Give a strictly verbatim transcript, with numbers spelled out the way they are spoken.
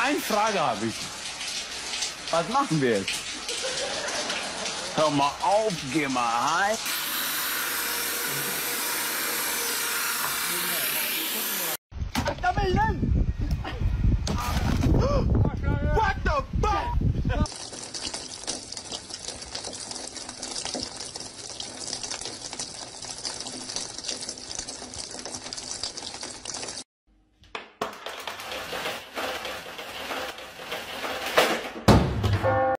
eine Frage habe ich. Was machen wir jetzt? Hör mal auf, geh mal heim.